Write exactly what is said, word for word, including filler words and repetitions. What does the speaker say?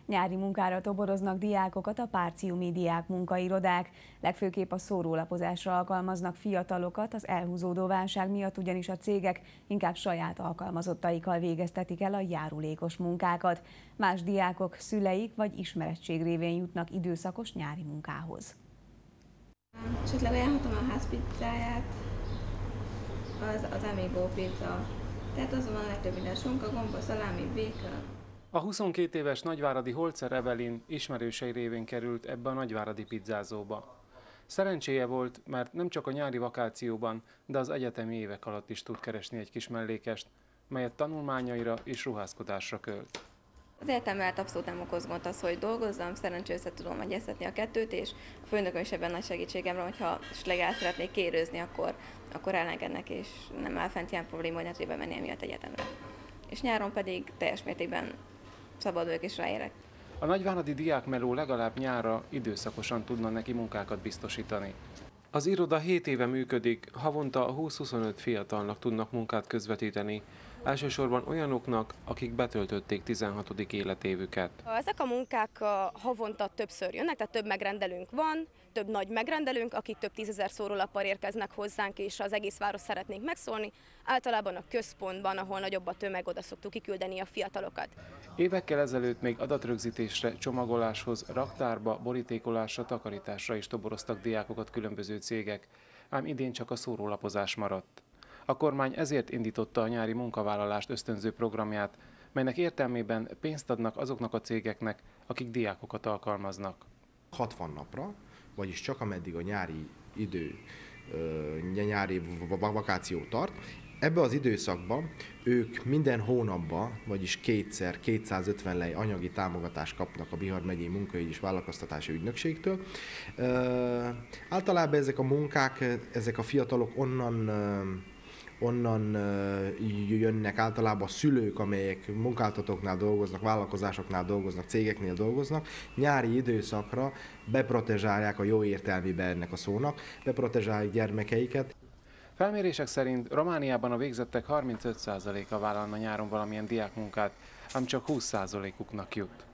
Nyári munkára toboroznak diákokat a párciumi diákmunkairodák. Legfőképp a szórólapozásra alkalmaznak fiatalokat, az elhúzódó válság miatt ugyanis a cégek inkább saját alkalmazottaikkal végeztetik el a járulékos munkákat. Más diákok szüleik vagy ismerettség révén jutnak időszakos nyári munkához. Esetleg ajánlhatom a ház pizzáját, az, az Amigo pizza. Tehát azon van a legtöbb minden: sonka, gomba, szalámi, béka. A huszonkét éves nagyváradi Holzer Evelyn ismerősei révén került ebbe a nagyváradi pizzázóba. Szerencséje volt, mert nem csak a nyári vakációban, de az egyetemi évek alatt is tud keresni egy kis mellékest, melyet tanulmányaira és ruházkodásra költ. Az egyetem mellett abszolút nem okoz gond az, hogy dolgozzam, szerencsére össze tudom egyeztetni a kettőt, és a főnököm is ebben nagy segítségemre, hogyha esetleg el szeretnék kérőzni, akkor, akkor elengednek, és nem áll fent ilyen probléma, hogy ne tudja bemenni emiatt egyetemre. És nyáron pedig teljes mértékben szabad vagyok és ráérek. A nagyváradi diákmeló legalább nyárra időszakosan tudna neki munkákat biztosítani. Az iroda hét éve működik, havonta húsz-huszonöt fiatalnak tudnak munkát közvetíteni, elsősorban olyanoknak, akik betöltötték tizenhatodik életévüket. Ezek a munkák havonta többször jönnek, tehát több megrendelőnk van, több nagy megrendelőnk, akik több tízezer szórólappal érkeznek hozzánk, és az egész város szeretnénk megszólni. Általában a központban, ahol nagyobb a tömeg, oda szoktuk kiküldeni a fiatalokat. Évekkel ezelőtt még adatrögzítésre, csomagoláshoz, raktárba, borítékolásra, takarításra is toboroztak diákokat különböző cégek, ám idén csak a szórólapozás maradt. A kormány ezért indította a nyári munkavállalást ösztönző programját, melynek értelmében pénzt adnak azoknak a cégeknek, akik diákokat alkalmaznak. hatvan napra, vagyis csak ameddig a nyári idő, nyári vakáció tart, ebbe az időszakban ők minden hónapban, vagyis kétszer kétszázötven lej anyagi támogatást kapnak a Bihar megyei munkaügyi és vállalkoztatási ügynökségtől. E, általában ezek a munkák, ezek a fiatalok onnan onnan jönnek, általában a szülők, amelyek munkáltatóknál dolgoznak, vállalkozásoknál dolgoznak, cégeknél dolgoznak, nyári időszakra beprotezsálják a jó értelmében ennek a szónak, beprotezsálják gyermekeiket. Felmérések szerint Romániában a végzettek harmincöt százaléka vállalna nyáron valamilyen diákmunkát, ám csak húsz százalékuknak jut.